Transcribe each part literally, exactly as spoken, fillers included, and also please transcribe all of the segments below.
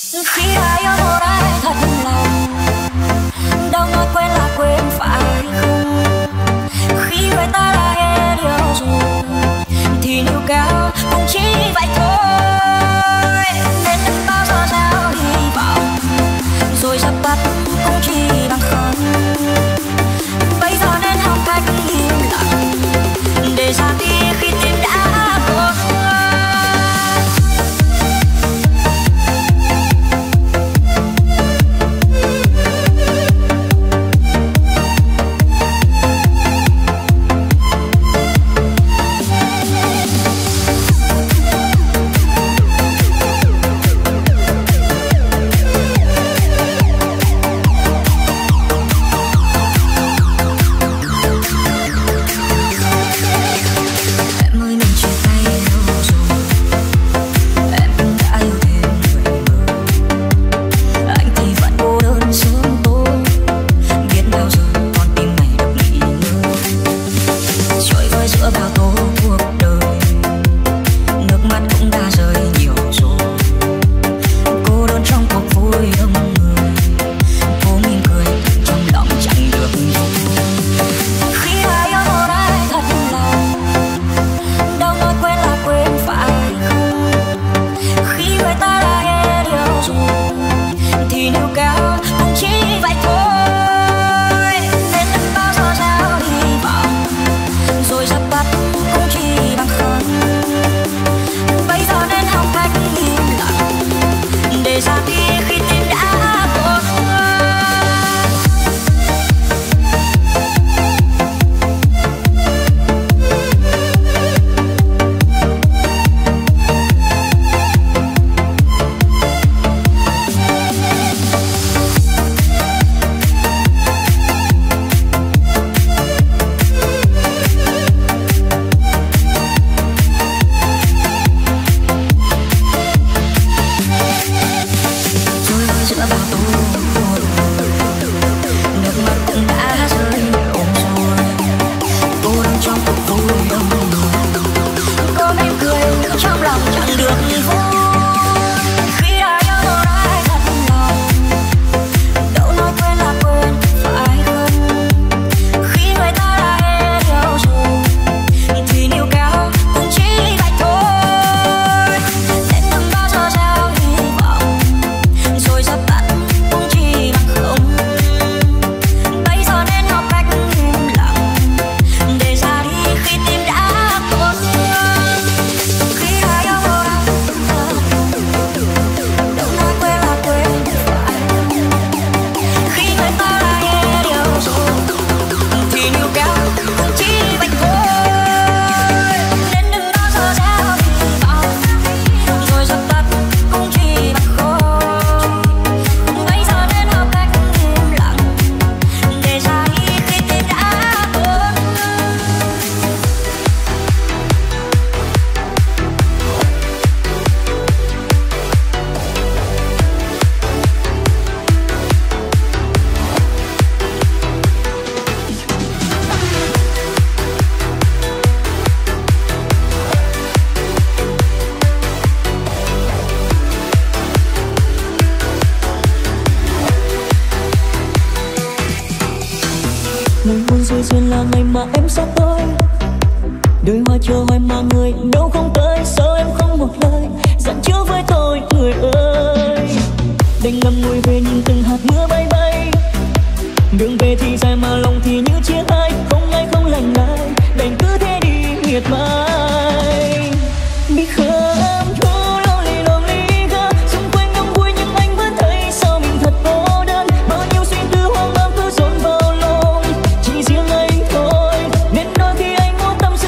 Khi đã yêu một ai thật lòng, đâu nói quên là quên phải không? Khi người ta đã hết yêu rồi thì níu kéo cũng chỉ vậy thôi. Nên đừng bao giờ gieo hy vọng rồi dập tắt cũng chỉ bằng không. Bây giờ nên học cách im lặng để ra đi khi tim đã vỡ.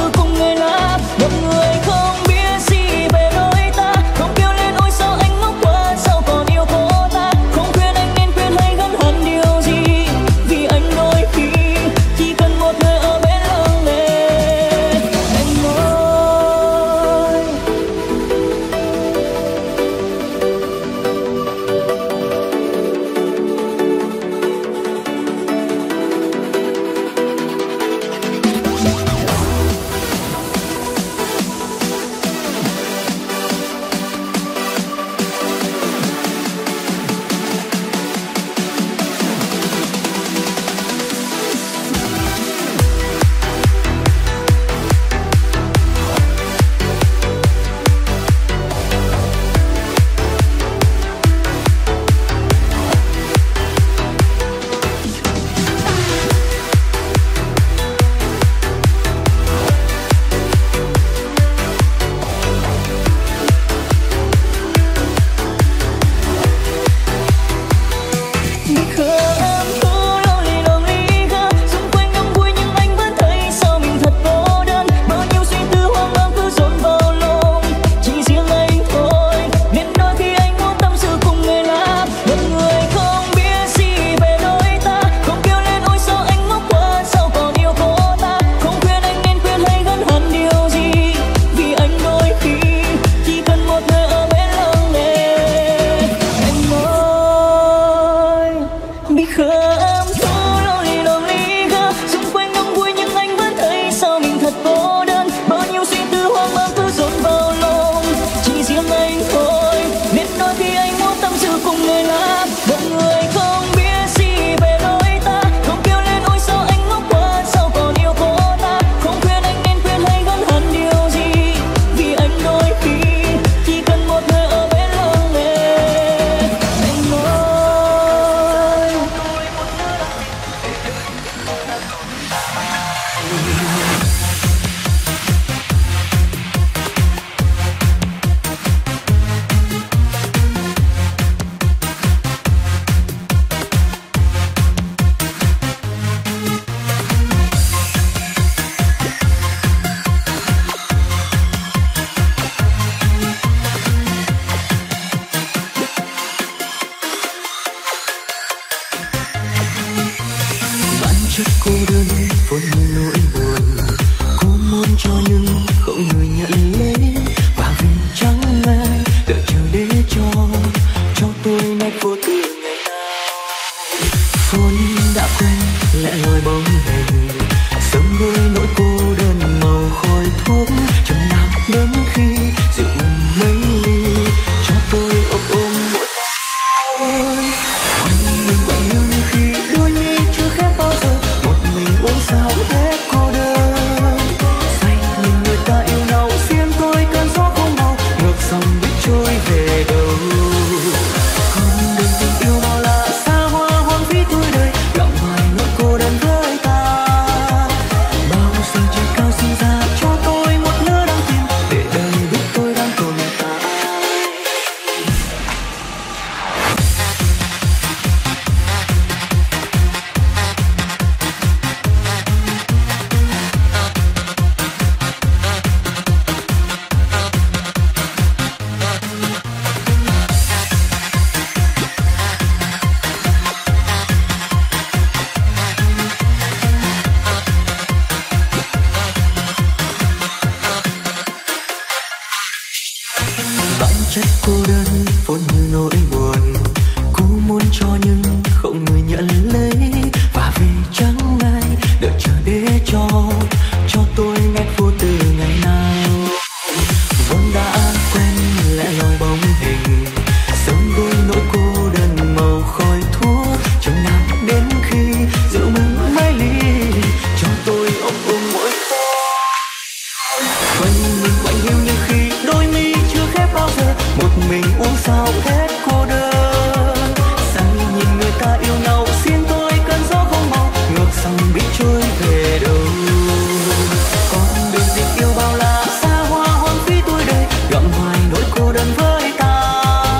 Một người không biết gì về đôi ta, không kêu lên ôi sao anh ngốc quá. trôi về đâu. Con đường tình yêu bao la xa hoa hoang phí tuổi đời, gặm hoài nỗi cô đơn với ta. Bao giờ trời cao sinh ra cho tôi một lứa đáng tin, để đời biết tôi đang tồn tại. Bản chất cô đơn vốn như nỗi buồn, cố muốn cho nhưng không người nhận lấy. Và vì chẳng ai đợi chờ để cho cho tôi nét vô từ ngày nào vốn đã quen lẽ loi bóng hình, sớm đôi nỗi cô đơn màu khói thuốc. Chừng nào đến khi rượu mừng mấy ly cho tôi ôm ôm mỗi quanh mình quanh hiu như khi đôi mi chưa khép bao giờ, một mình uống sao hết cô đơn. Say nhìn người ta yêu nhau xin tôi cơn gió không màu, ngược dòng biết trôi về đâu. Con đường tình yêu bao la xa hoa hoang phí tuổi đời, gặm hoài nỗi cô đơn với ta.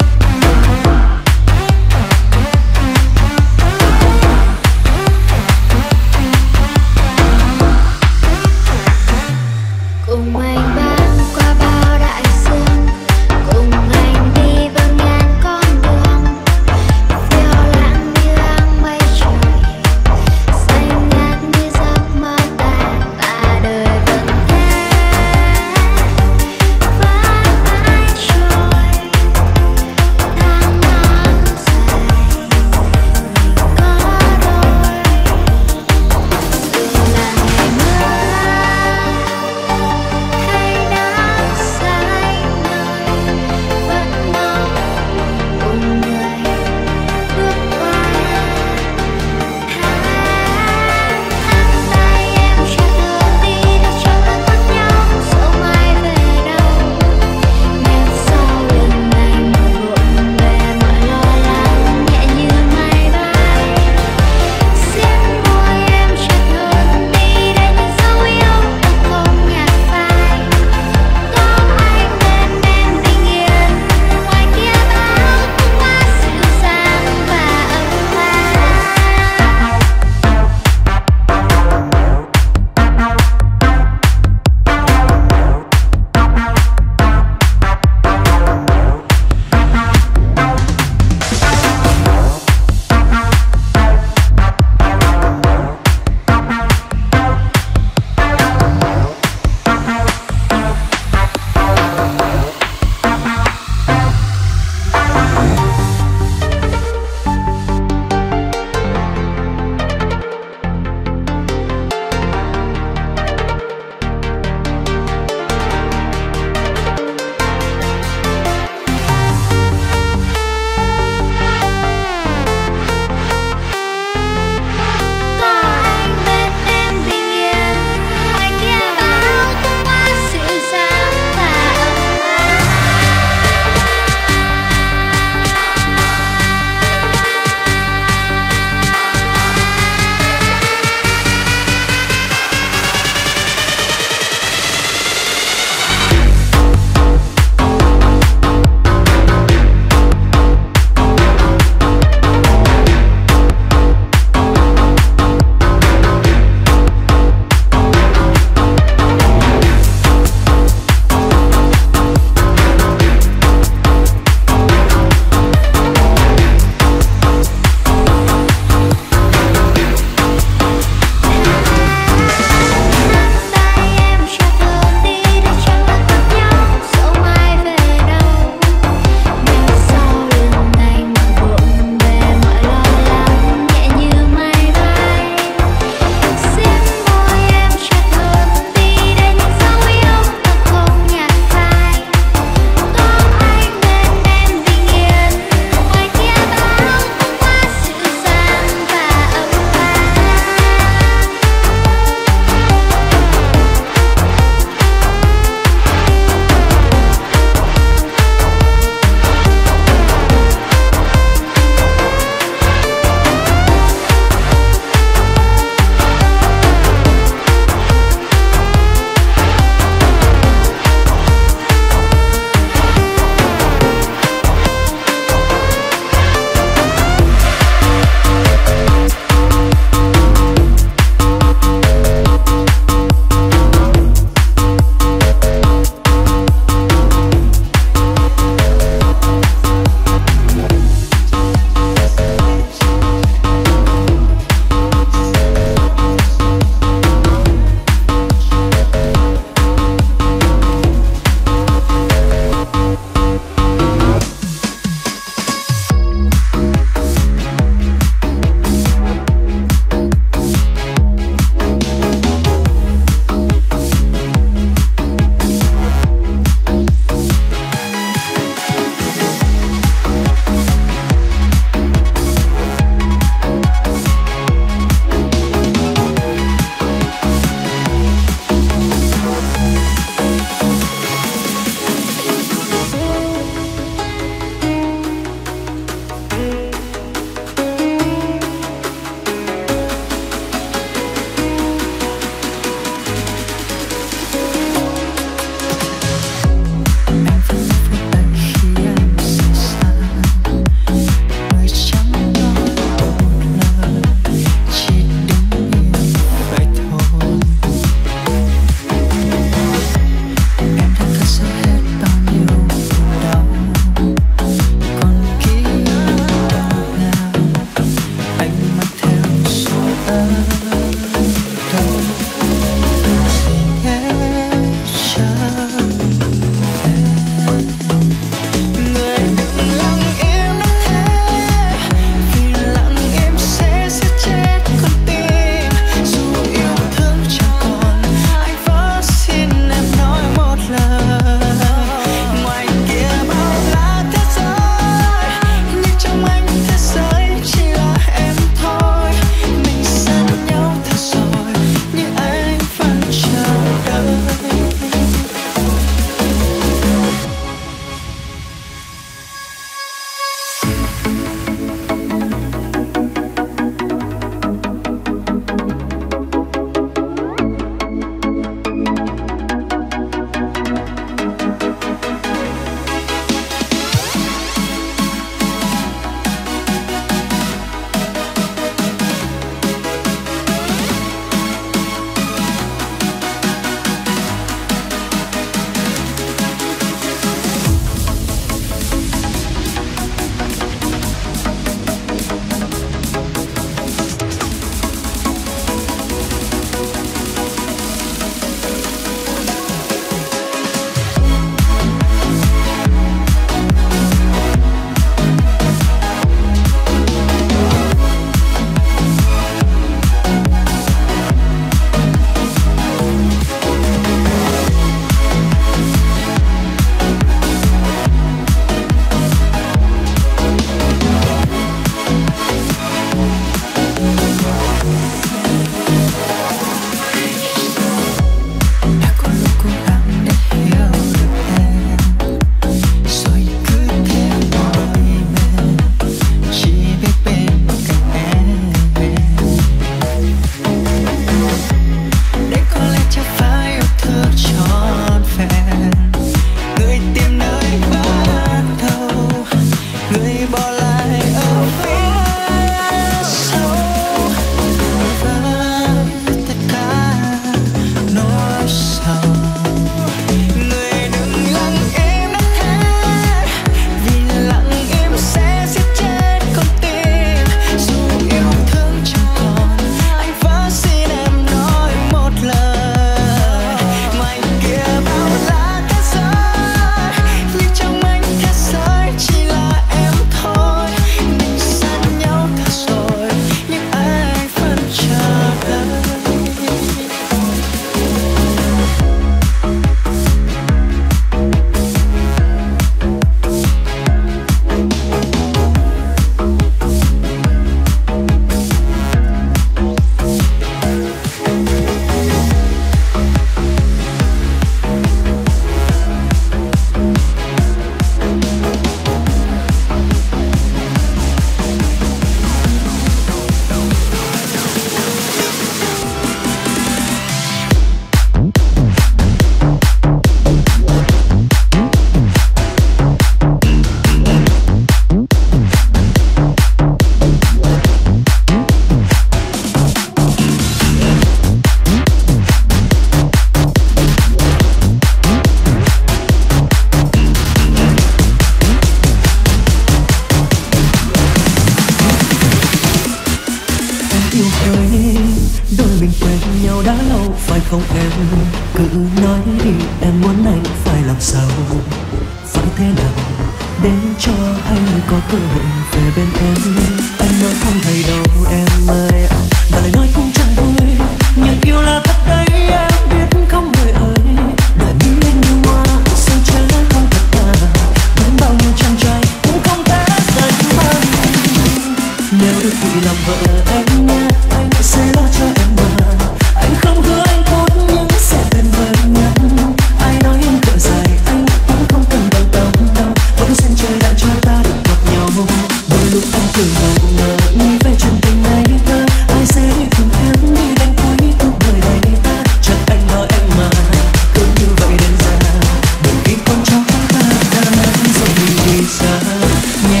không em? Cứ nói đi, em muốn anh phải làm sao, phải thế nào để cho anh có cơ hội về bên em. Anh nói không hay đâu em ơi, và lời nói cũng chẳng vui, nhưng yêu là thật đấy em biết không người ơi. Đời như anh như hoa, sao trái không thật à, đến bao nhiêu chàng trai cũng không thể dành mang. Nếu được thì làm vợ anh nhé, anh sẽ lo cho em mà. Anh không hứa anh tốt nhưng sẽ bên vợ nhé. Ai nói em cỡ dài anh cũng không cần bằng tâm đâu, vẫn xem trời đã cho ta được gặp nhau. Đôi lúc anh cứ ngờ ngờ nghĩ về chuyện tình này cơ, ai sẽ đi cùng em đi đến cuối cuộc đời này ta. Chắc anh nói em mà cứ như vậy đến giờ, đừng khi con cho ta đã rồi mình đi xa nhé.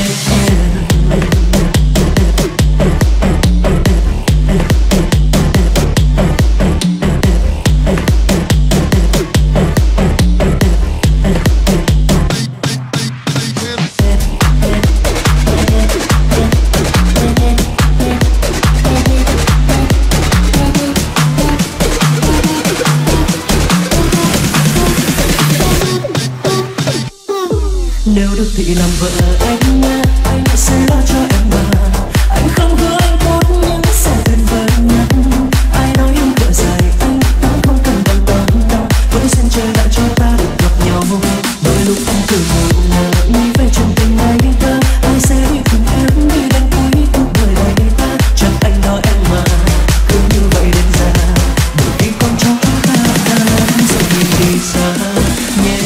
Nếu được thì làm vợ anh nhé, anh sẽ lo cho em mà. Anh không hứa anh tốt nhưng sẽ bên vợ nhé. Ai nói em cỡ dài anh cũng không cần bằng tâm đâu, vẫn xem trời đã cho ta được gặp nhau. Đôi lúc anh cứ ngờ ngờ nghĩ về chuyện tình này ta, ai sẽ đi cùng em đi đến cuối cuộc đời này ta. Chắc anh nói em mà cứ như vậy đến giờ, đôi khi con cho ta đã rồi mình đi xa nhé.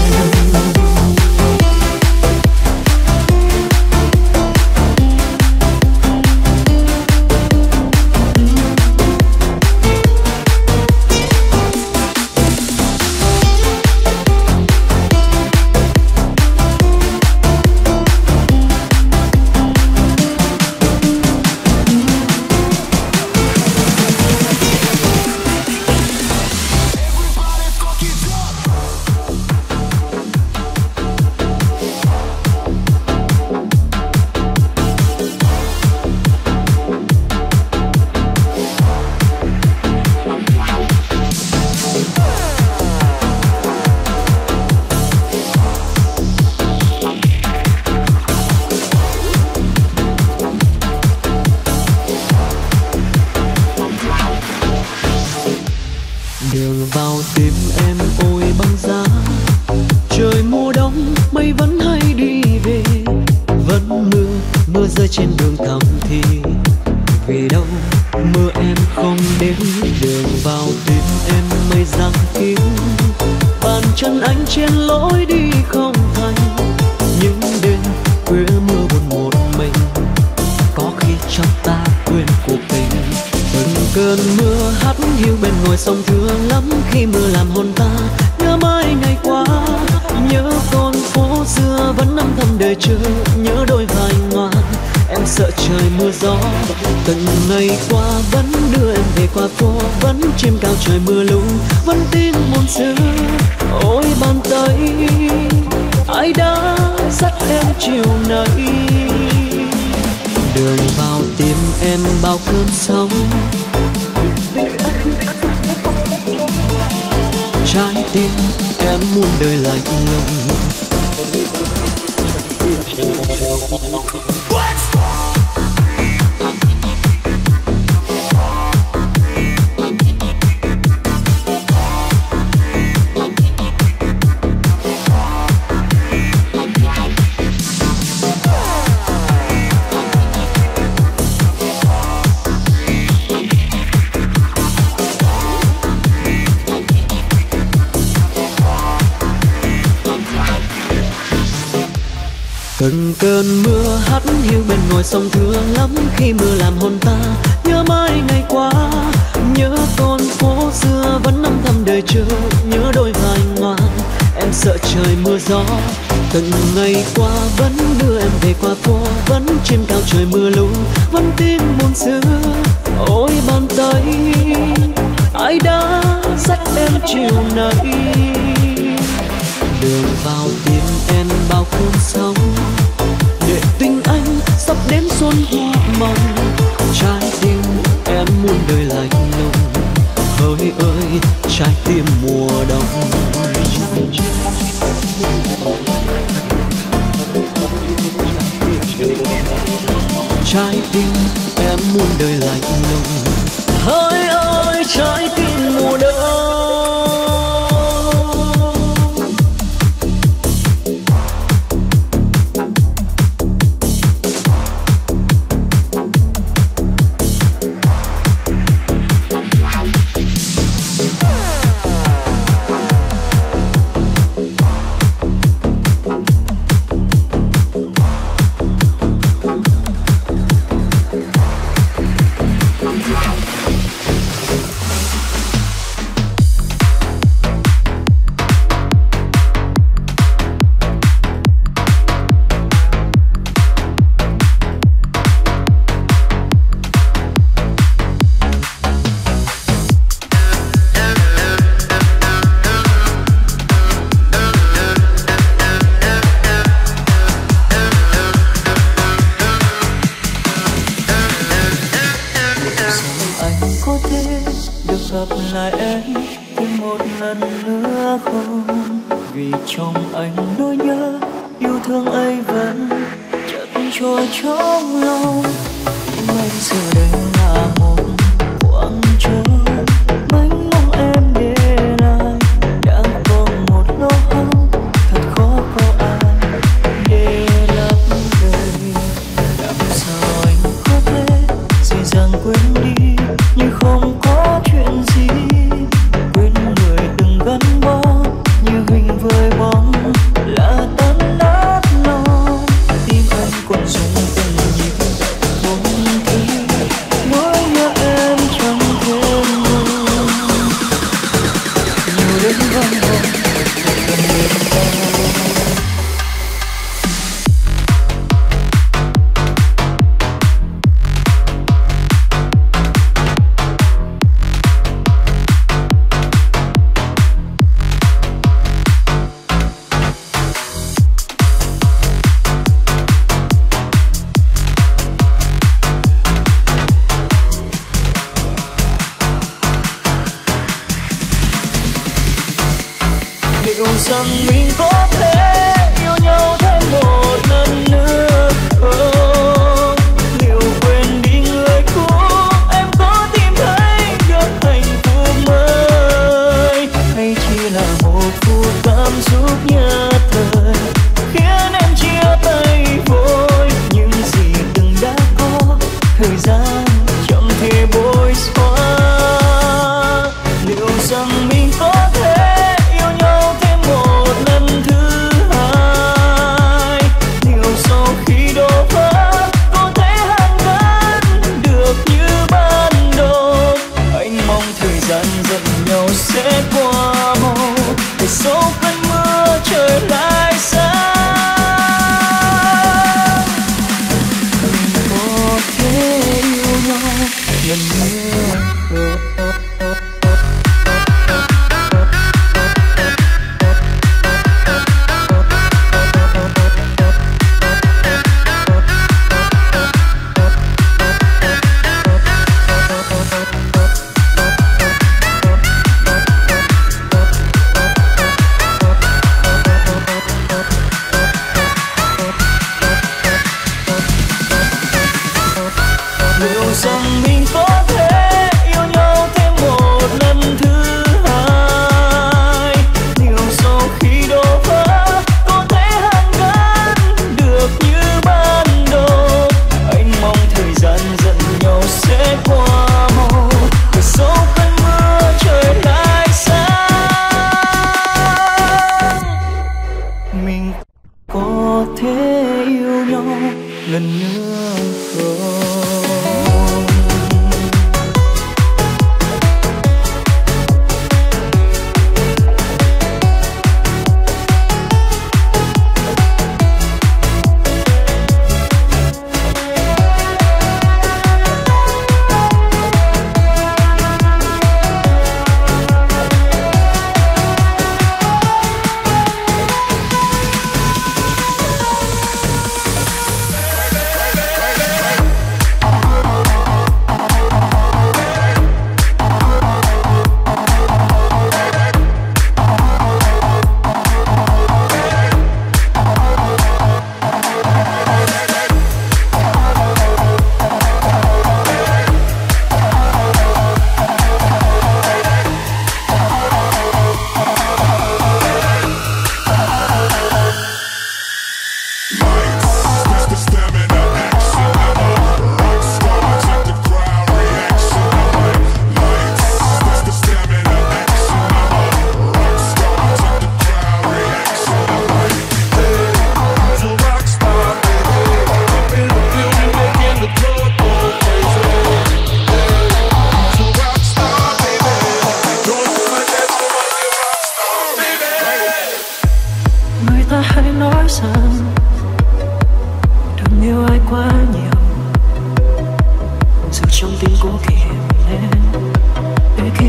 Đường vào tim em ôi băng giá, trời mùa đông mây vẫn hay đi về, vẫn mưa mưa rơi trên đường thầm thì vì đâu mưa em không đến. Đường vào tim em mây giăng kín, bàn chân anh trên lối đi không thành. Những đêm khuya mưa buồn một mình, có khi cho ta quên cuộc tình. Từng cơn mưa hắt hiu bên ngoài sông thương lắm, khi mưa làm hồn ta nhớ mãi ngày qua. Nhớ con phố xưa vẫn âm thầm đời chờ, nhớ đôi vai ngoan em sợ trời mưa gió. Từng ngày qua vẫn đưa em về qua phố, vẫn trên cao trời mưa lũ, vẫn tin muôn xưa. Ôi bàn tay ai đã dắt em chiều nay, đường vào tim em bao cơn sóng. Trái tim em muôn đời lạnh lùng. Từng cơn mưa hắt hiu bên ngoài sông thương lắm, khi mưa làm hồn ta nhớ mãi ngày qua. Nhớ con phố xưa vẫn âm thầm đời chờ, nhớ đôi vai ngoan em sợ trời mưa gió. Từng ngày qua vẫn đưa em về qua phố, vẫn trên cao trời mưa lũ, vẫn tin muôn xưa. Ôi bàn tay ai đã dắt em chiều nay, đường vào tim em bao cơn sóng. Để tình anh sắp đến xuân hoa mong, trái tim em muôn đời lạnh lùng. Hỡi ơi trái tim em muôn đời lạnh lùng. Hỡi ơi trái tim mùa đông.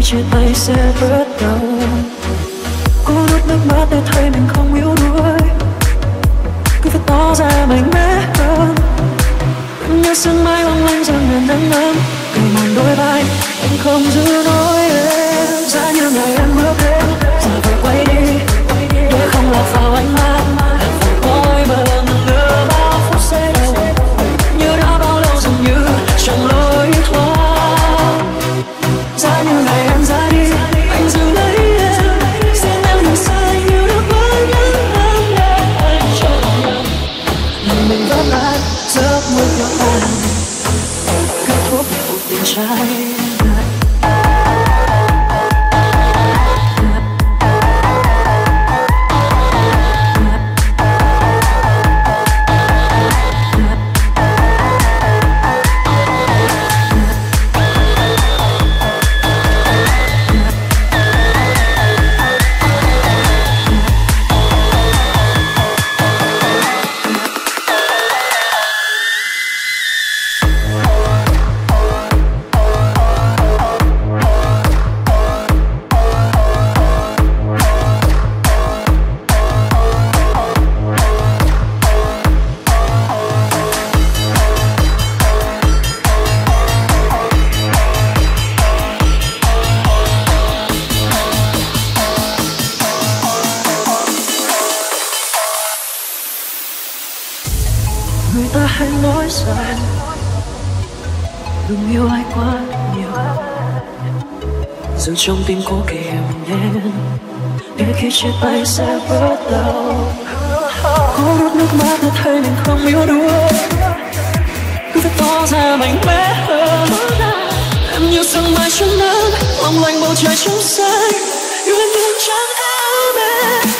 chia tay sẽ rất đau. Cố nuốt nước mắt để thấy mình không yếu đuối, cứ phải tỏ ra mạnh mẽ hơn. Em như sương mai long lanh trong ngàn nắng ấm, cởi màn đôi vai anh không giữ nổi em. Giá như ngày em bước đến giờ phải quay đi, để không lạc vào ánh mắt làm vào cõi mơ ngỡ bao phút sẽ đâu, như đã bao lâu dường như trong lối thoát. Giá như ngày em ra đi anh giữ lấy em, sẽ nêu đường sai như được với những ấm để anh cho nhau. Lòng mình vẫn lại giấc mơ của anh, kết thúc cuộc tình trai. Người ta hay nói rằng đừng yêu ai quá nhiều, dừng trong tim cố kìm nén để khi chia tay sẽ bớt đau. Cố nuốt nước mắt để thấy mình không yếu đuối, cứ phải tỏ ra mạnh mẽ hơn. Em như sương mai trong nắng, long lanh bầu trời trong xanh, yêu em thương chẳng áo mê.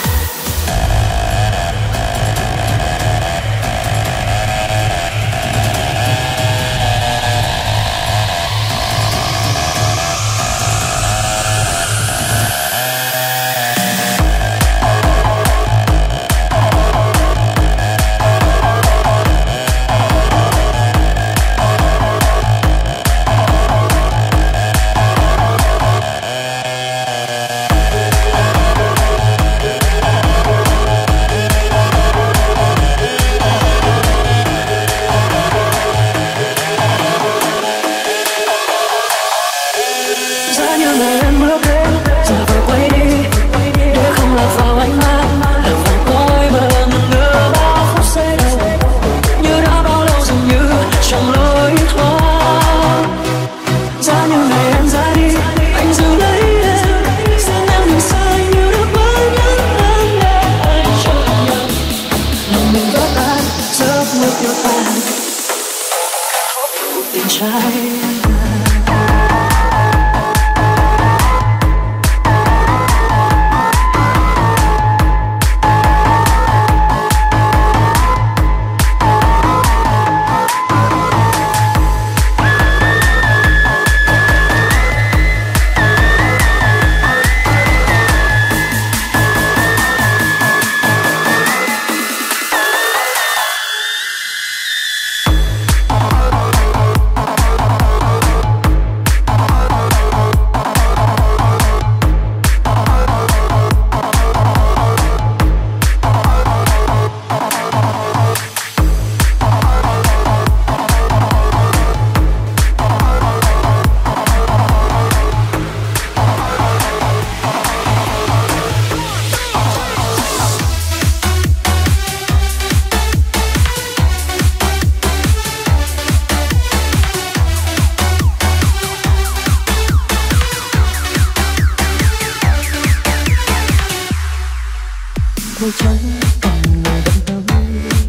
màu trắng còn người vẫn thơm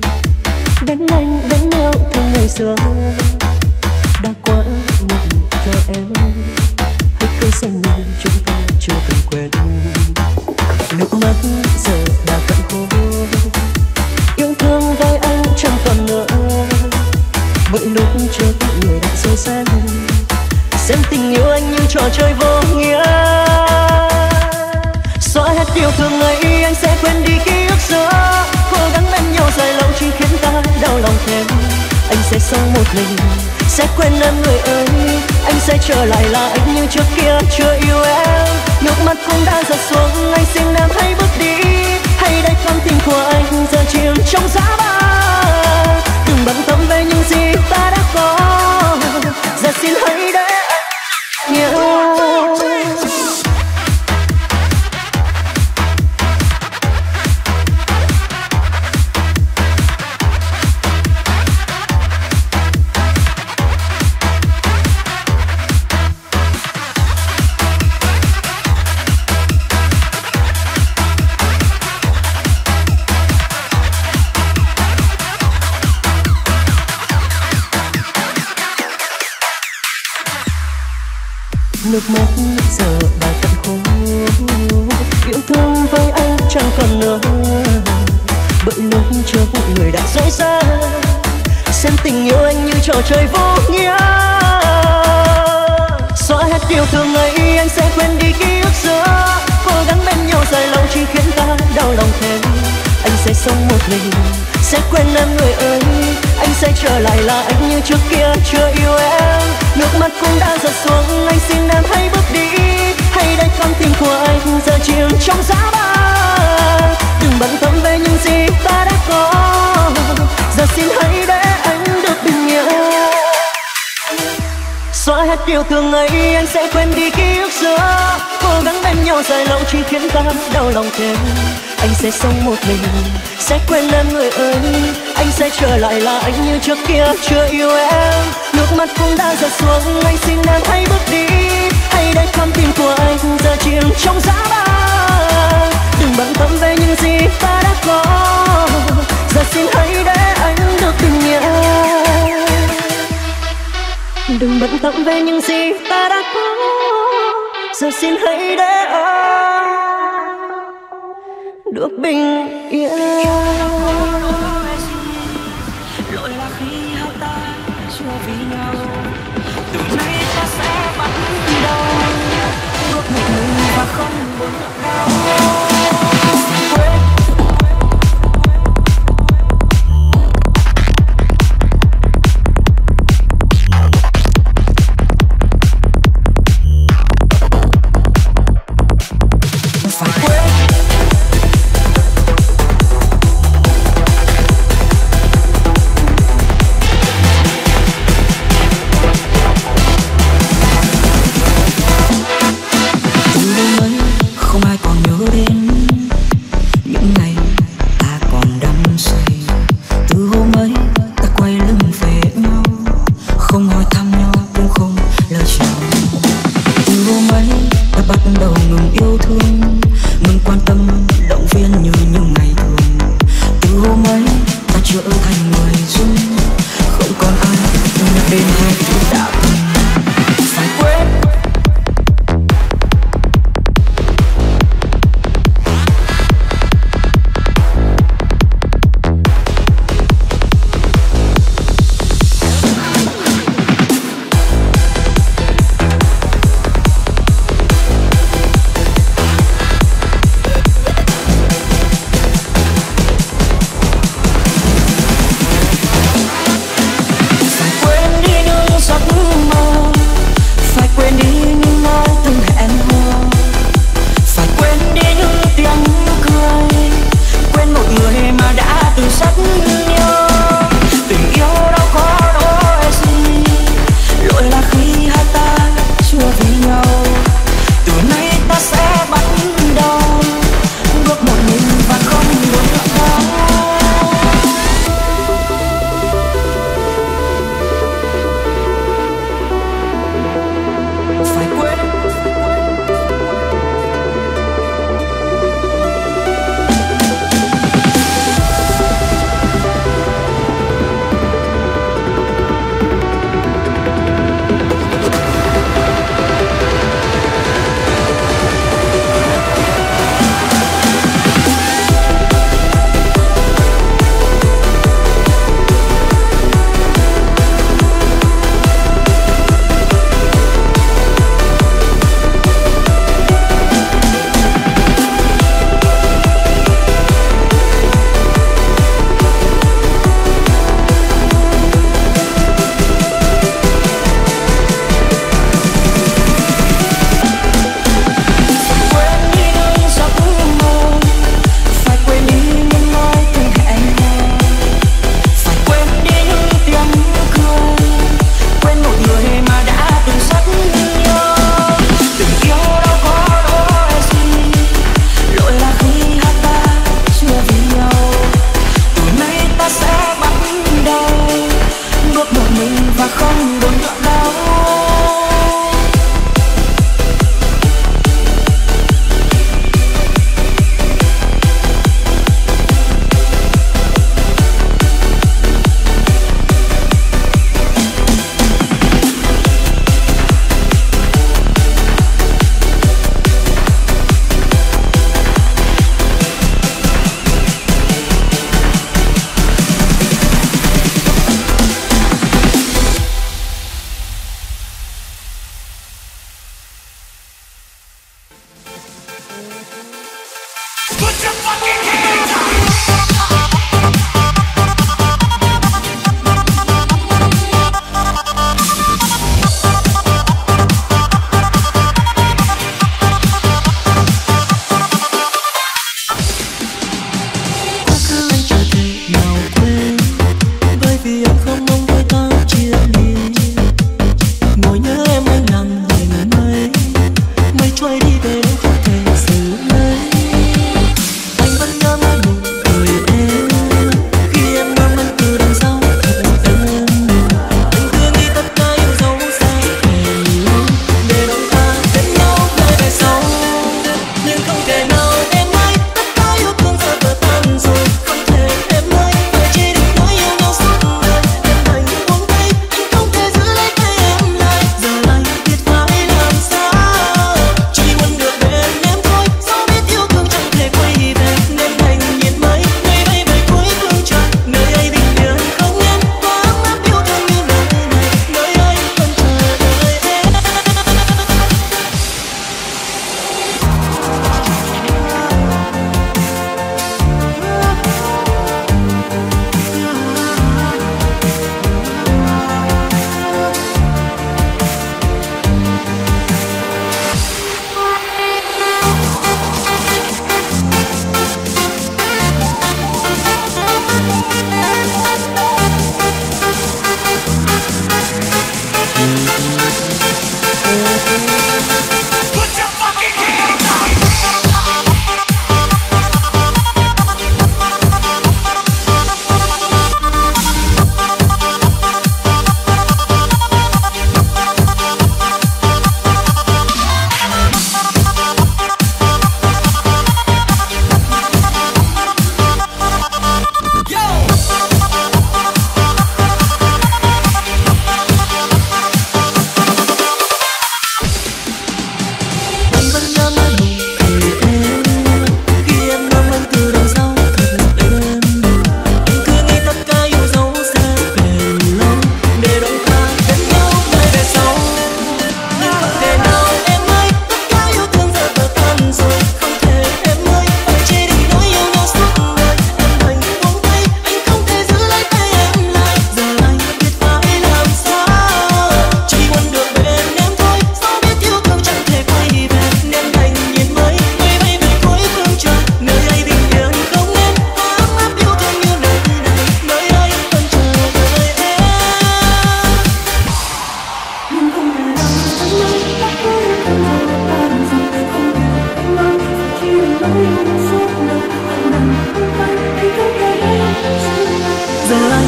đến anh đến nhau thương ngày xưa đã quá muộn cho em hãy cứ xem như chúng ta chưa từng quen nước mắt giờ đã vẫn khô yêu thương với anh chẳng còn nữa mỗi lúc trước người đã rơi xa xem tình yêu anh như trò chơi vô nghĩa xóa hết yêu thương ấy anh sẽ quên đi ký ức xưa cố gắng bên nhau dài lâu chỉ khiến ta đau lòng thêm anh sẽ sống một mình sẽ quên em người ơi. Anh sẽ trở lại là anh như trước kia chưa yêu em. Nước mắt cũng đã giọt xuống, anh xin em hãy bước đi. Hay để con tim của anh giờ chìm trong giá băng. Đừng bận tâm về những gì ta đã có, giờ xin hãy để anh nhớ. Nước mắt giờ đã tận khô, yêu thương với anh chẳng còn nữa. Bởi lúc trước người đã dối xa, xem tình yêu anh như trò chơi vô nghĩa. Xóa hết yêu thương ấy, anh sẽ quên đi ký ức xưa. Cố gắng bên nhau dài lâu chỉ khiến ta đau lòng thêm. Anh sẽ sống một mình, sẽ quên em người ơi. Anh sẽ trở lại là anh như trước kia chưa yêu em. Nước mắt cũng đã giọt xuống, anh xin em hãy bước đi. Hãy để con tim của anh giờ chìm trong giá băng. Đừng bận tâm về những gì ta đã có, giờ xin hãy để anh được bình yên. Xóa hết yêu thương ấy, anh sẽ quên đi ký ức xưa. Cố gắng bên nhau dài lâu chỉ khiến ta đau lòng thêm. Anh sẽ sống một mình, sẽ quên em người ơi. Anh sẽ trở lại là anh như trước kia chưa yêu em. Nước mắt cũng đã giọt xuống, anh xin em hãy bước đi. Hãy để con tim của anh giờ chìm trong giá băng. Đừng bận tâm về những gì ta đã có, giờ xin hãy để anh được bình yên. Đừng bận tâm về những gì ta đã có, giờ xin hãy để anh được bình yên. Lỗi là khi hai ta chưa vì nhau, từ nay ta sẽ bắt đầu bước một mình và không buồn đau.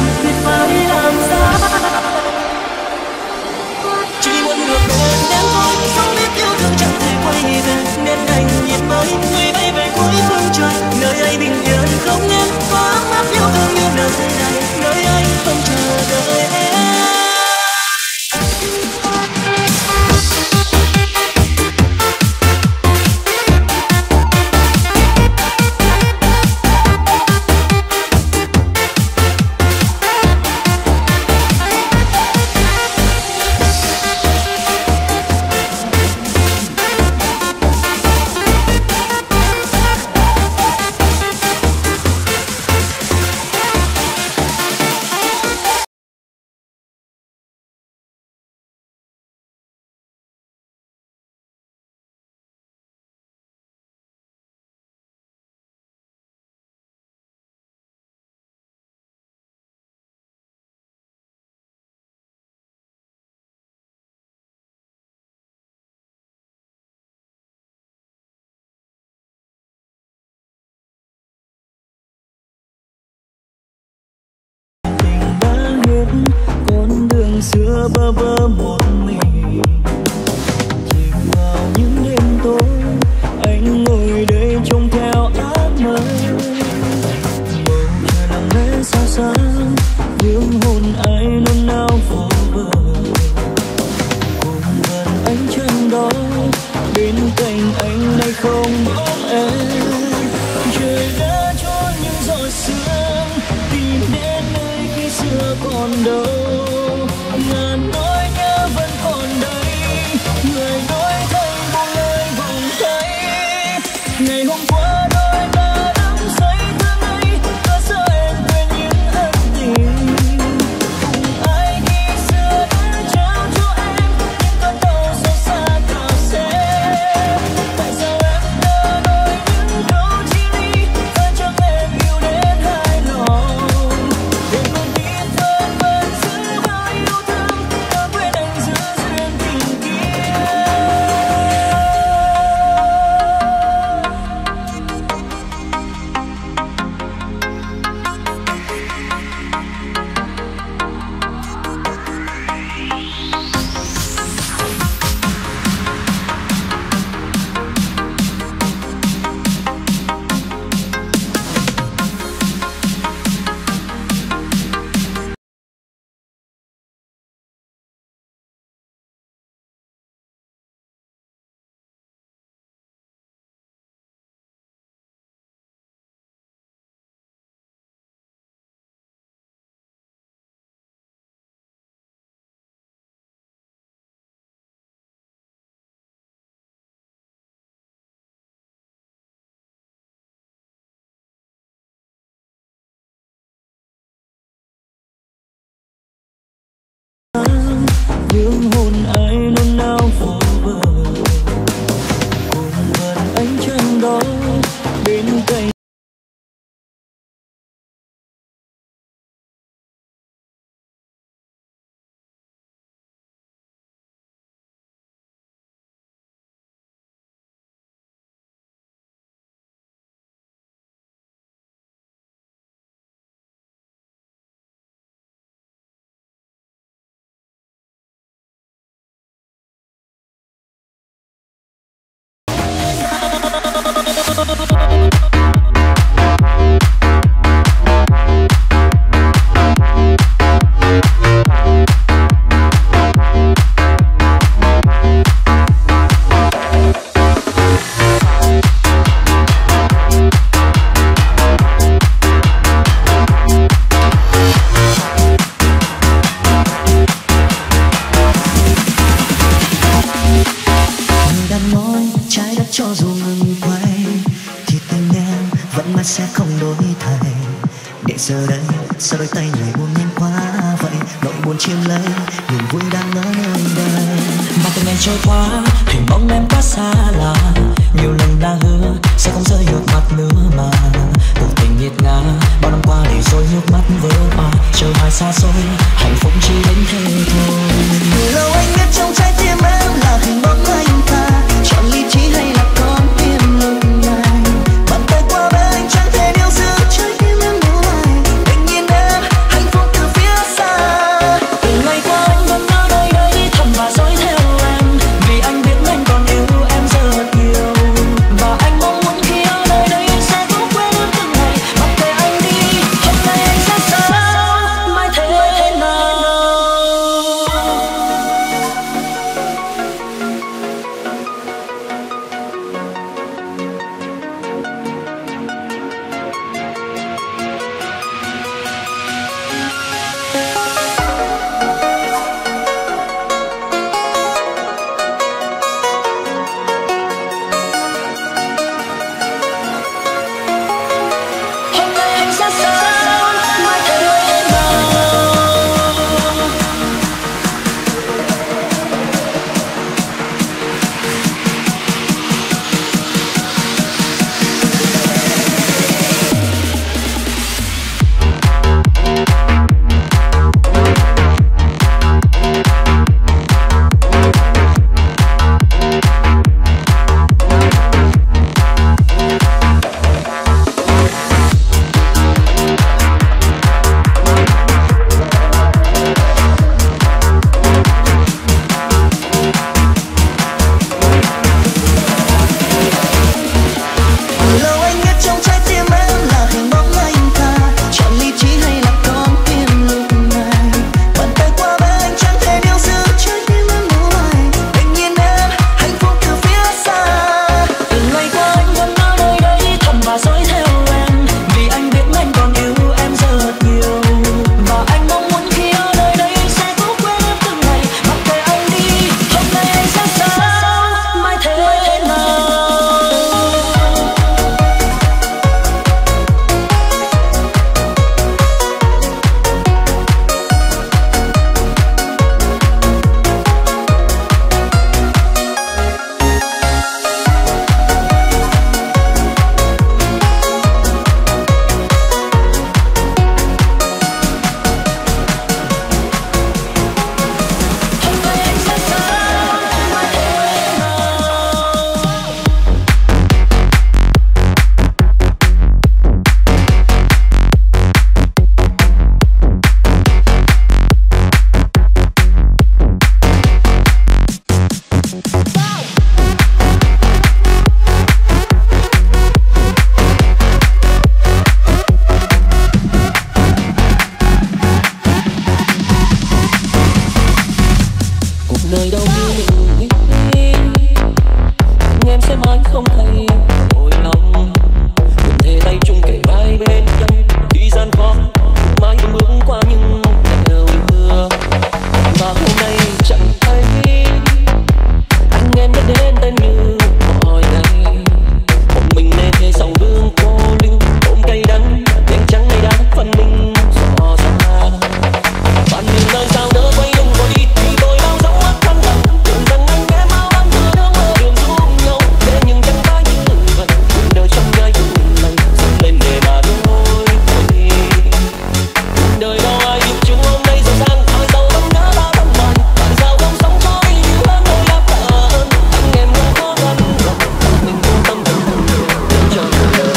biết phải làm sao. Chỉ muốn được bên em thôi, không biết yêu thương chẳng thể quay về, nên đành nhìn mới người bay về cuối phương trời. Nơi ấy bình yên không em có ấm áp yêu thương như nơi này, nơi anh không chờ đợi em. Con đường xưa bơ vơ một mình, chìm vào những đêm tối, anh ngồi đây trông theo ác mơ. Bầu trời lặng lẽ sao sáng, tiếng hôn ai nôn nao vô bờ. Cùng gần ánh trăng đó, bên cạnh anh nay không bóng em. Trời đã cho những giọt sương tìm đến nơi khi xưa còn đâu. Ngàn nỗi nhớ vẫn còn đây, người đổi thay buông lời vòng tay. Ngày hôm qua đôi ta đắm say thương ấy, có sao em quên những ân tình. Cùng ai khi xưa đã trao cho em những cơn đau xót xa cả xe. Tại sao em đã nói những câu chia ly, phải chẳng em yêu đến hai lòng. Để con tim thôi vẫn giữ bao yêu thương, đã quên anh giữa duyên tình kia. Những hôn ai nôn nao vô bờ. Cùng gần ánh trăng đó, bên cạnh sẽ không đổi thay. Để giờ đây sao đôi tay người buông nhanh quá vậy, nỗi buồn chiếm lấy niềm vui đang ở nơi đây. Mà từng ngày trôi qua hình bóng em quá xa lạ, nhiều lần đã hứa sẽ không rơi nước mắt nữa mà cuộc tình nghiệt ngã bao năm qua để rồi nước mắt vỡ òa. Trời hoài xa xôi hạnh phúc chỉ đến thế thôi. Từ lâu anh biết trong trái tim em là hình bóng anh ta, chọn lý trí hay là con tim lung lay. Bàn tay qua bên anh chẳng thể níu giữ trái tim em nữa này. Bình yên em hạnh phúc cứ nơi đâu như những em sẽ mãi không thấy hồi lòng, đừng thề tay chung kề vai bên nhau khi gian khó mãi vẫn bước qua những ngày đầu mưa mà hôm nay chẳng thấy anh em biết đến tên như mọi ngày, một mình nên thế sau đường cô lưu ôm cay đắng đèn trắng ngày đã phân minh rõ ràng bạn nhìn nơi sao đỡ quay lưng rồi đi thì tôi bao dấu mắt thân thân tưởng rằng anh em mau lắm đưa nước mơ đường giúp nhau thế nhưng chẳng phải như vậy đời trong ngay này dâng lên để mà đôi đời đâu ai biết chúng hôm nay giàu sang ai giàu vẫn nhớ ta tâm lòng tại sao không sống cho đi nhiều hơn đôi lắm tạ ơn anh em luôn khó khăn rồi mình vô tâm tâm đến cho cuộc đời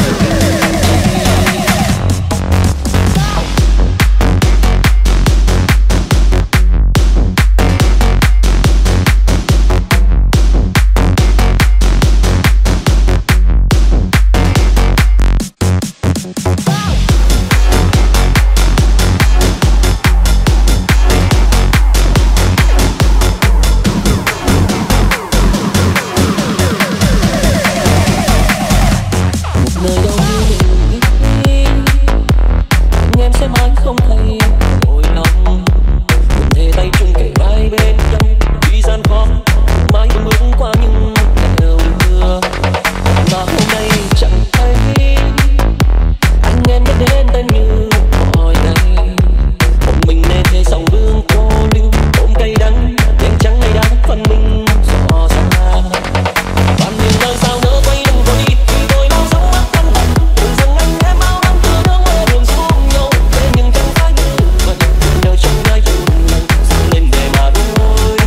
nơi đâu như những em sẽ mãi không thấy hồi lòng, đừng thề tay chung kề vai bên nhau khi gian khó mãi vẫn bước qua những ngày đầu mưa mà hôm nay chẳng thấy anh em biết đến tên như mọi ngày, một mình nên thế sau đường cô lưu ôm cay đắng đèn trắng ngày đã phân minh rõ ràng bạn nhìn nơi sao đỡ quay lưng rồi đi thì tôi bao dấu mắt thân thân tưởng rằng anh em mau lắm đưa nước mơ đường giúp nhau thế nhưng chẳng phải như vậy đời trong ngay này dâng lên để mà đôi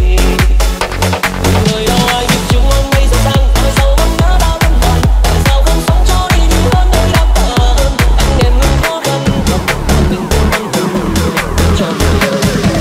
người đâu ai biết chúng hôm nay giàu sang ai giàu vẫn nhớ bao tâm toàn tại sao không sống cho đi nhiều hơn đôi lắm tạ ơn anh em luôn khó khăn rồi mình luôn tâm tư cho cuộc đời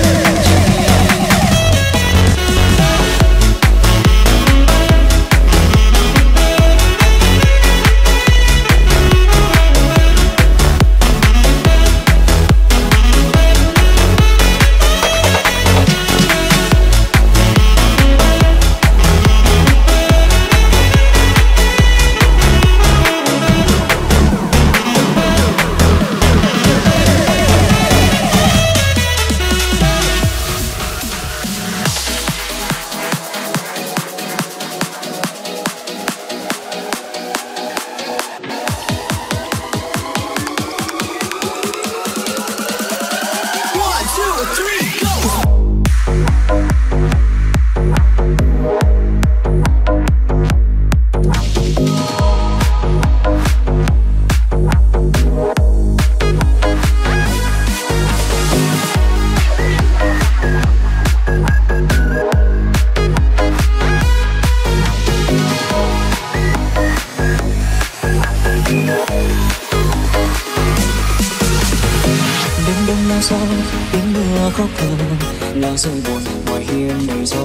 đêm đông là sao tiếng mưa khóc thầm là rơi buồn ngoài hiên đầy gió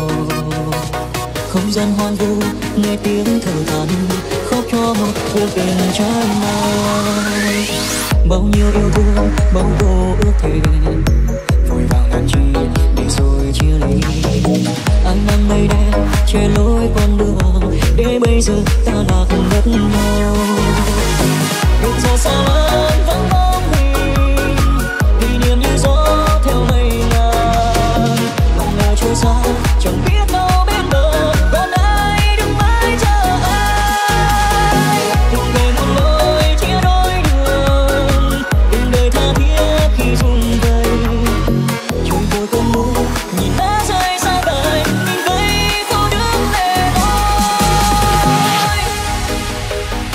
không gian hoang vu nghe tiếng thở than khóc cho một cuộc tình trái mai bao nhiêu yêu thương bao vô ước thề vội vàng làm chi để rồi chia ly anh mang mây đen che lối con đường để bây giờ ta lạc mất nhau đường xa xa lớn vẫn bóng hình kỷ niệm như gió theo mây ngàn lòng ngờ trôi xa chẳng biết đâu bên bờ còn ai đứng mãi chờ ai từng về một lối chia đôi đường từng đời tha thiết khi run rẩy trôi vội cơn mưa nhìn lá rơi xa vời mình vây cô đứng lệ lối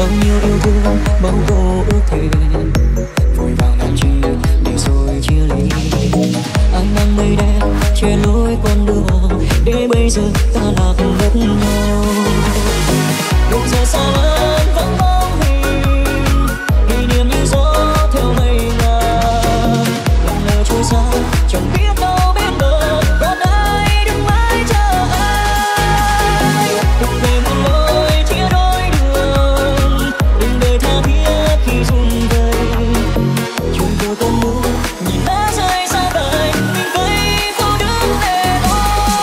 bao nhiêu yêu thương bao câu ước thề vội vàng làm chi để rồi chia ly. Anh mang mây đen che lối con đường để bây giờ ta lạc mất nhau. Bây giờ xa lắm vẫn bóng hình kỷ niệm như gió theo mây ngàn lặng lẽ trôi xa chẳng biết đâu bên bờ còn ai đứng mãi chờ anh. Đừng về một lối chia đôi đường đừng đời tha thiết khi run rẩy chung tôi cơn mưa nhìn lá rơi xa cành mình vây phố đứng để thôi.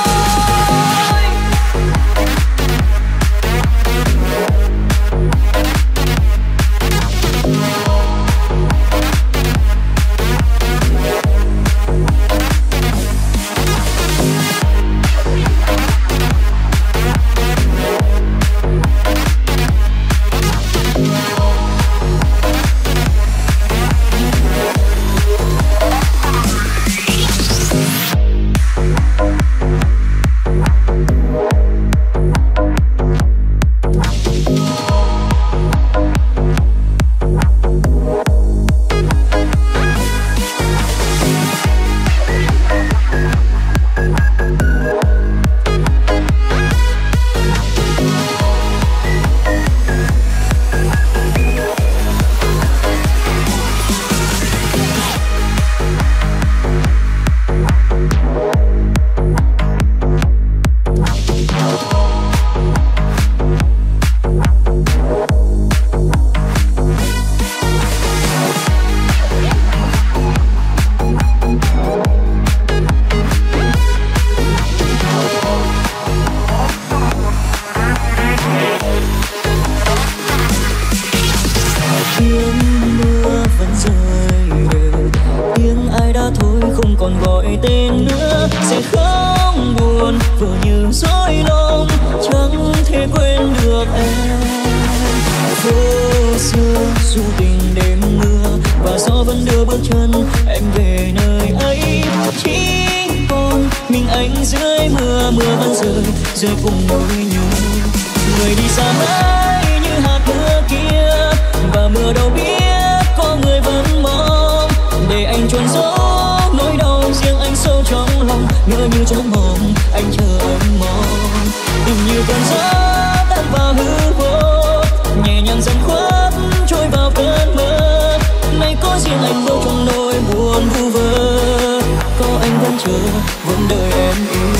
Rơi cùng nỗi nhớ người đi xa mãi như hạt mưa kia và mưa đâu biết có người vẫn mong để anh chôn giấu nỗi đau riêng anh sâu trong lòng ngỡ như trong mộng anh chờ anh mong tình như cơn gió tan vào hư vô nhẹ nhàng dần khuất trôi vào cơn mơ nay có riêng anh đâu trong nỗi buồn vu vơ có anh vẫn chờ vẫn đợi em yêu.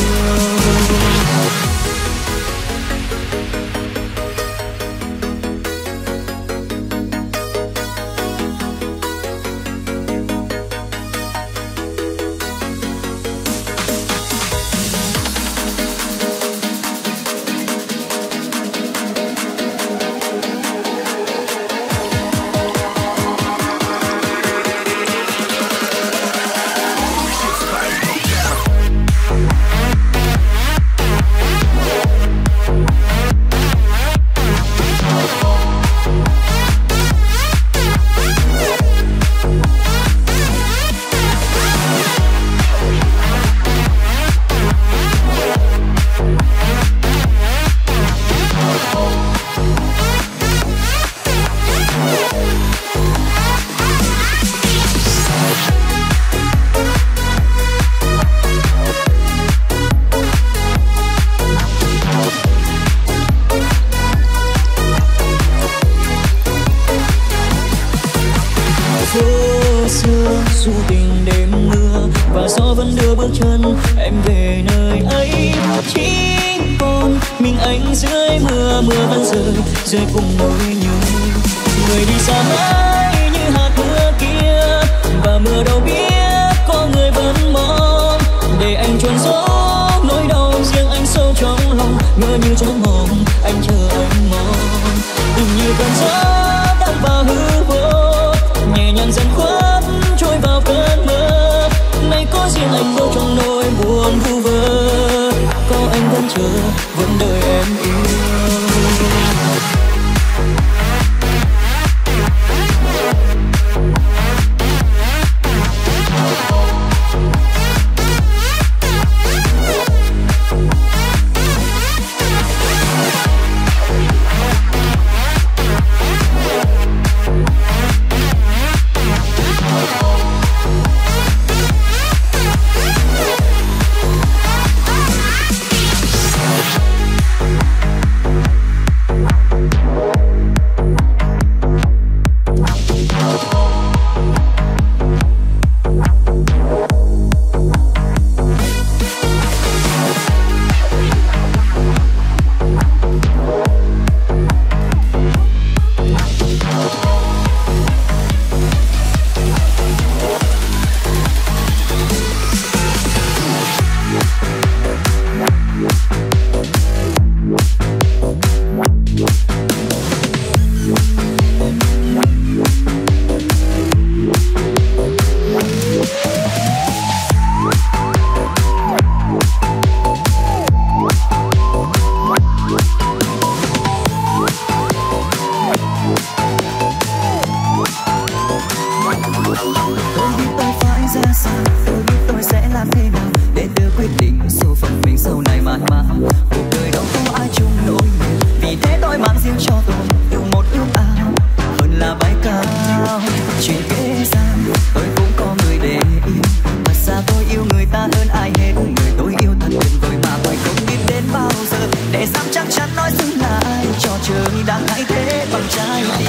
dù tình đêm mưa và gió vẫn đưa bước chân em về nơi ấy. Chỉ còn mình anh dưới mưa, mưa vẫn rơi rơi cùng nỗi nhớ. Người đi xa mãi như hạt mưa kia, và mưa đâu biết có người vẫn mong để anh chôn giấu nỗi đau riêng anh sâu trong lòng. Ngỡ như trong mộng anh chờ anh mong, tình như cơn gió tan vào hư vô, nhẹ nhàng dần khuất trôi vào cơn mơ. Nay có riêng anh đâu trong nỗi buồn vu vơ, có anh vẫn chờ vẫn đợi em yêu.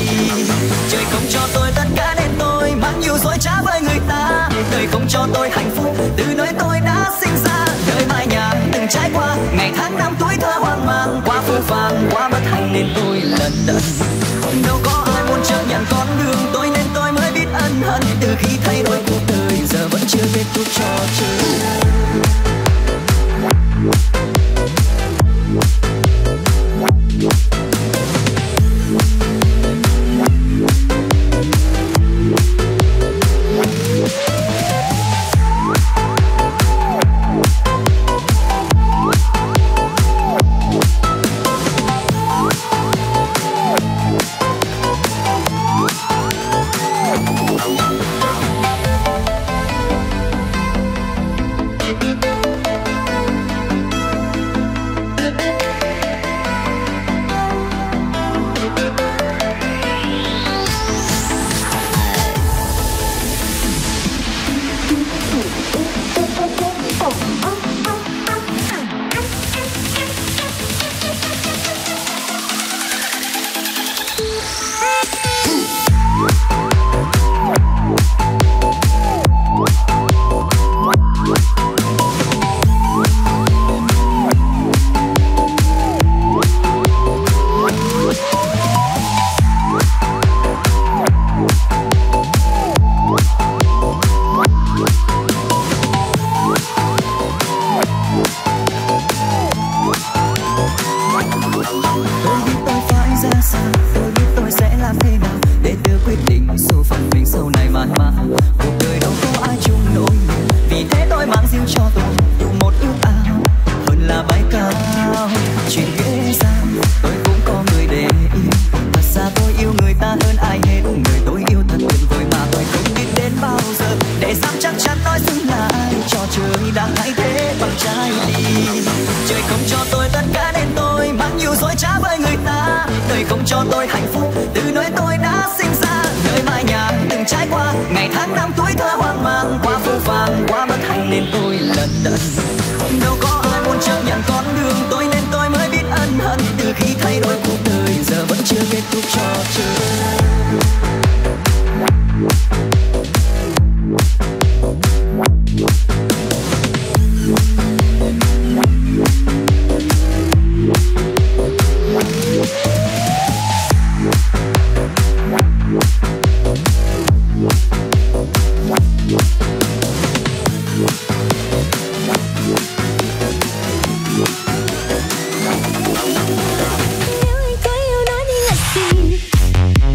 Trời không cho tôi tất cả nên tôi mang nhiều dối trá với người ta. Đời không cho tôi hạnh phúc từ nơi tôi đã sinh ra. Đời mai nhà từng trải qua ngày tháng năm tuổi thơ hoang mang, quá phũ phàng quá bất hạnh nên tôi lận đận. Đâu có ai muốn chấp nhận con đường tôi nên tôi mới biết ân hận. Từ khi thay đổi cuộc đời giờ vẫn chưa kết thúc trò chơi. Nếu anh có yêu nói đi là gì.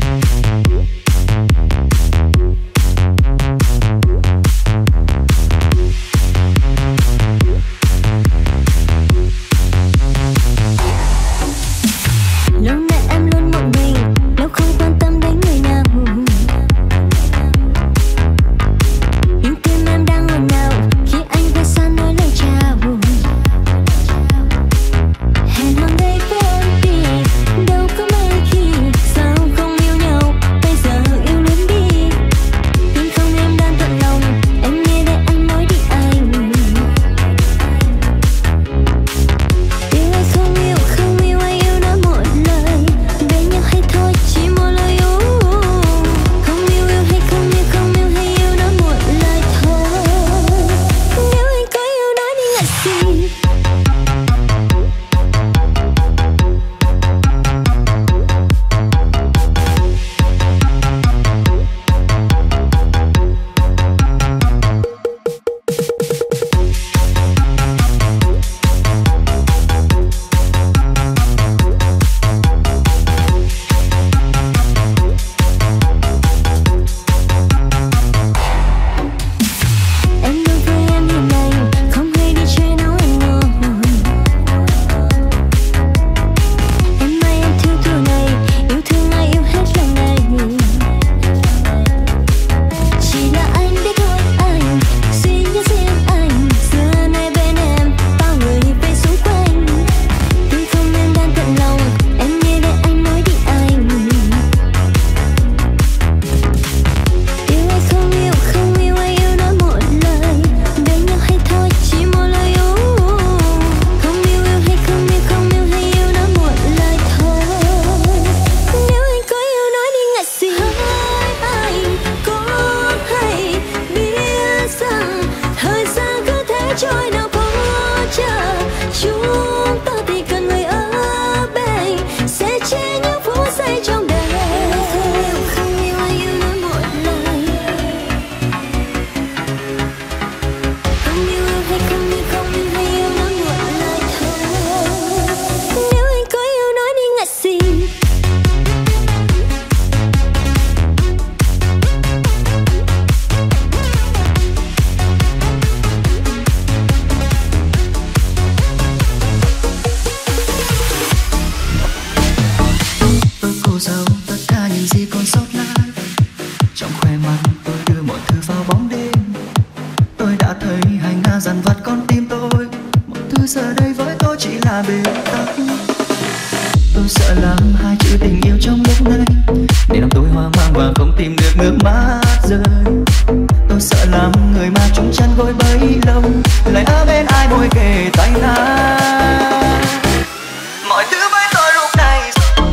điều gì còn sót lại. Trong khoe mắt tôi đưa mọi thứ vào bóng đêm. Tôi đã thấy hành hạ dằn vặt con tim tôi. Mọi thứ giờ đây với tôi chỉ là bế tắc. Tôi sợ lắm hai chữ tình yêu trong lúc này, để làm tôi hoang mang và không tìm được nước mắt rơi. Tôi sợ lắm người mà chung chăn gối bấy lâu lại ở bên ai môi kề tay ta. Mọi thứ với tôi lúc này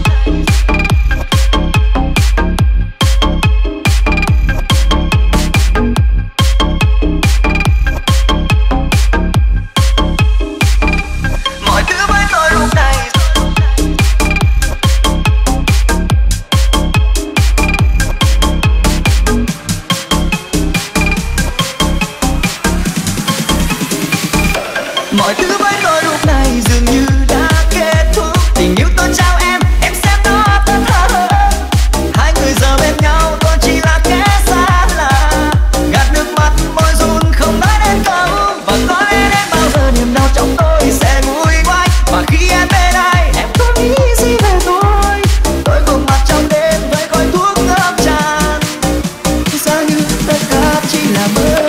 mọi thứ với tôi lúc này mọi thứ với tôi lúc này dường như đã kết thúc. Tình yêu tôi trao em, em xem nó thật thơ. Hai người giờ bên nhau, tôi chỉ là kẻ xa lạ. Gạt nước mắt, môi run không nói đến câu. Và có lẽ đến bao giờ niềm đau trong tôi sẽ nguôi ngoai. Và khi em bên ai, em có nghĩ gì về tôi? Tôi gục mặt trong đêm với khói thuốc ngập tràn. Giá như tất cả chỉ là mơ.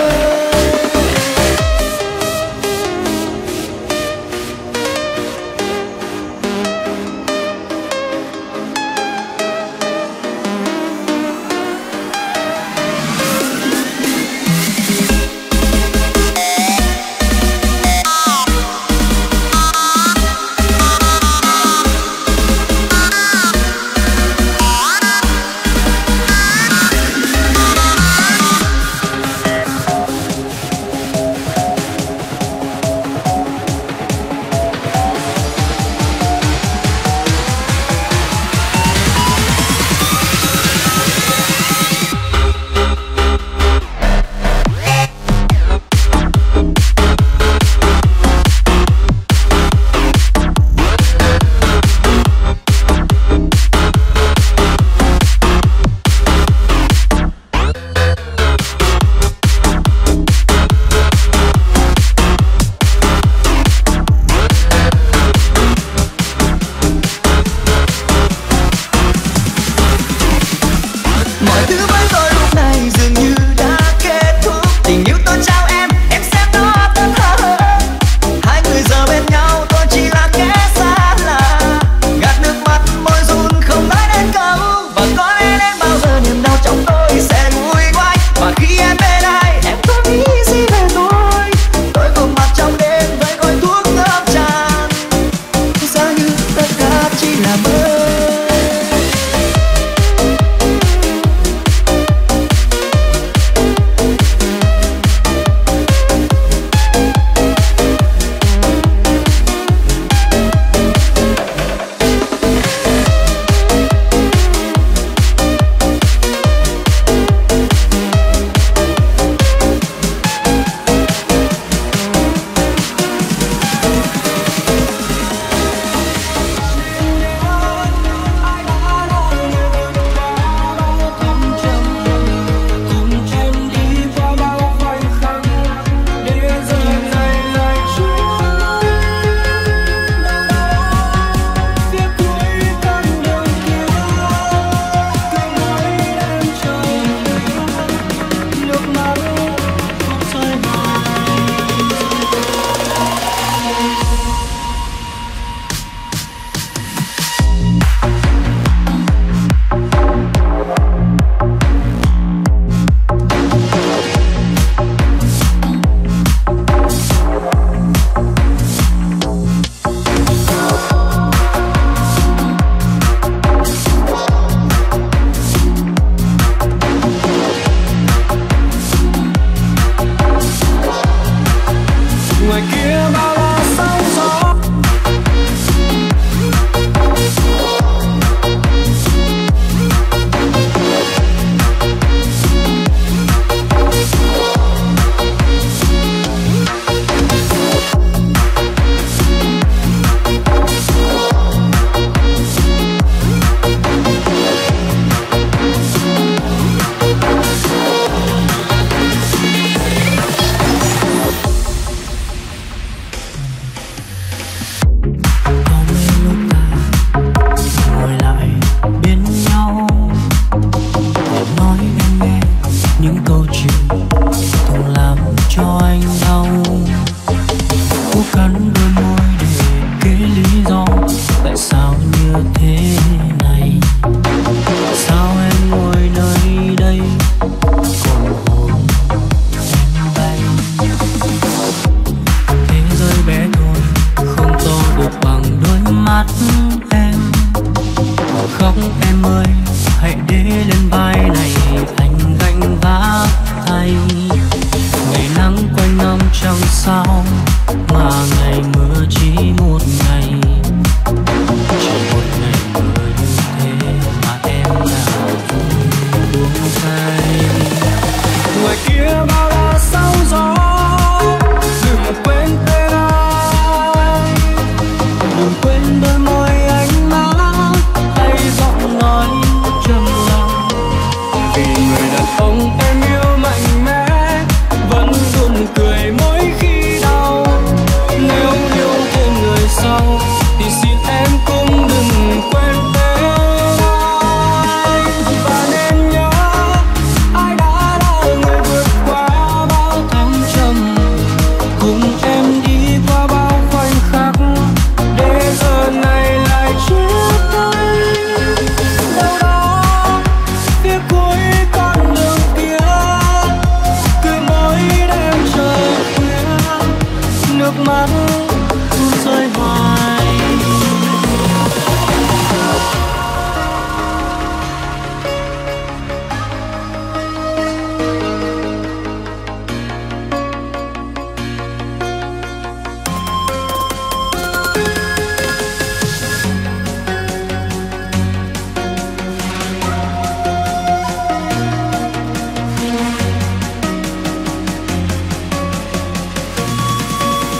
hãy để lên vai này anh gánh vác thay. Ngày nắng quanh năm trăng sao, mà ngày mưa chỉ một ngày. Chỉ một ngày mưa như thế mà em đã buông tay. Ngoài kia bao la sóng gió, đừng quên tên anh, đừng quên đôi môi ánh mắt hay giọng nói trầm lặng. Vì người đàn ông em yêu mạnh mẽ vẫn luôn cười mỗi khi đau. Nếu yêu thêm người sau thì xin em cũng đừng quên tên anh. Và nên nhớ ai đã là người vượt qua bao thăng trầm, cùng em đi qua bao khoảnh khắc để giờ này lại chia tay. Đâu đó phía cuối con đường kia, cứ mỗi đêm trời khuya, nước mắt tuôn rơi hoài.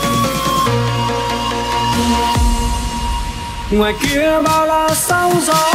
Ngoài kia bao la sóng gió,